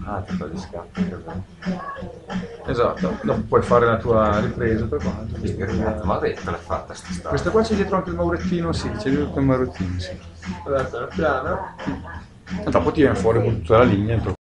Ah, tipo di scatto, che bello. Esatto, dopo puoi fare la tua ripresa per quanto. Che cagata, ma te l'hai fatta sta Questa strada? qua c'è dietro anche il maurettino, sì, c'è dietro anche il maurettino, sì. Guarda, piano. E dopo ti viene fuori con tutta la linea entro